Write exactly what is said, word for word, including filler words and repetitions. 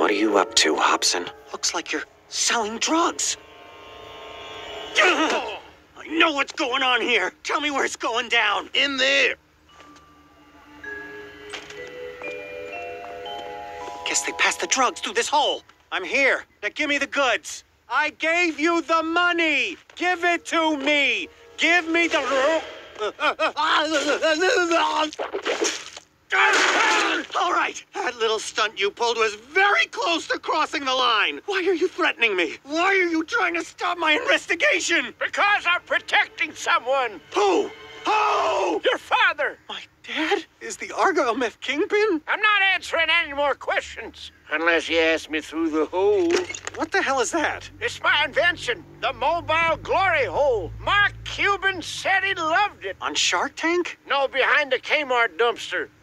What are you up to, Hobson? Looks like you're selling drugs. I know what's going on here. Tell me where it's going down. In there. Guess they passed the drugs through this hole. I'm here. Now give me the goods. I gave you the money. Give it to me. Give me the... All right. That little stunt you pulled was very close to crossing the line. Why are you threatening me? Why are you trying to stop my investigation? Because I'm protecting someone. Who? Who? Your father. My dad is the Argyle meth kingpin? I'm not answering any more questions. Unless you ask me through the hole. What the hell is that? It's my invention, the mobile glory hole. Mark Cuban said he loved it. On Shark Tank? No, behind the Kmart dumpster.